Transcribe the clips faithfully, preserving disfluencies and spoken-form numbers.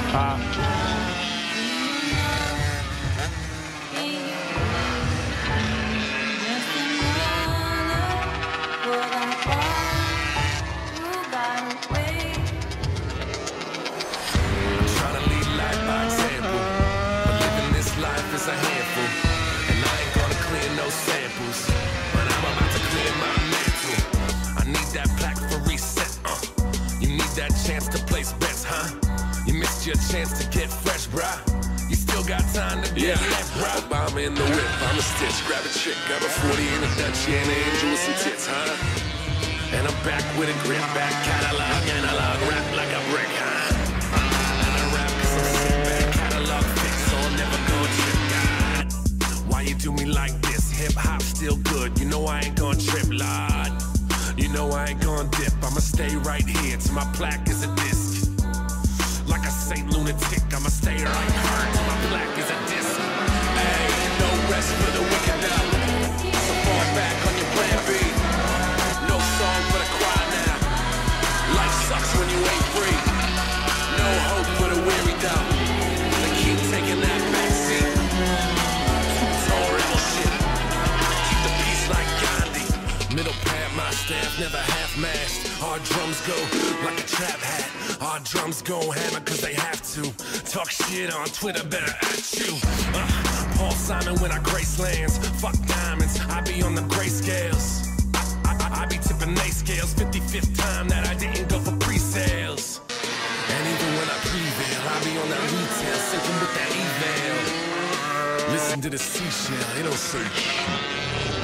Chance to get fresh, bruh. You still got time to get yeah. left, bruh. Obama in the whip, I'm a stitch. Grab a chick, grab a forty in a Dutch, yeah, and an angel with some tits, huh? And I'm back with a grip, back catalog, analog, rap like a brick, huh? And I rap cause I'm sick back, catalog fix, so I'll never go trip, God. Why you do me like this? Hip hop still good, you know I ain't gon' trip, Lord. You know I ain't gon' dip, I'ma stay right here till my plaque is a disc. Like a Saint lunatic, I'ma stay right hard till my plaque is a disc. Hey, no rest for the wicked now. So fall back on your plan B. No song for the choir now. Life sucks when you ain't free. No hope for the weary down. They keep taking that backseat. Tall rebel shit. Keep the peace like Gandhi. Middle pad, my staff never half-mast. Our drums go like a trap hat. Our drums go hammer cause they have to. Talk shit on Twitter, better at you. uh, Paul Simon when I grace lands. Fuck diamonds, I be on the grayscales. I, I, I be tipping they scales. fifty-fifth time that I didn't go for pre-sales. And even when I prevail, I be on that retail, sinking with that eval. Listen to the seashell, it don't say shit.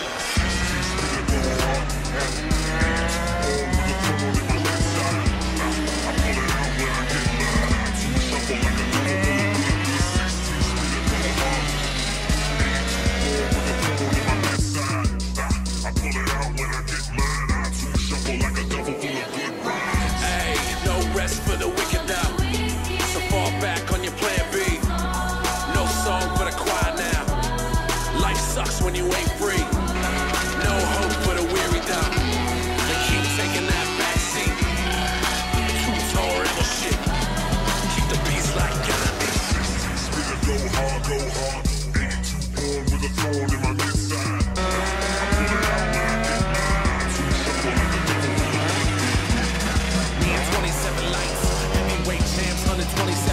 For the wicked now, so fall back on your plan B. No song for the choir now. Life sucks when you ain't free. No hope for the weary down. They keep taking that backseat. Too tall rebel shit. Keep the peace like Gandhi. Go hard, go hard. eighty-two born with a thorn in my mid-side. Me and twenty-seven lights, heavyweight champs, one twenty-seven.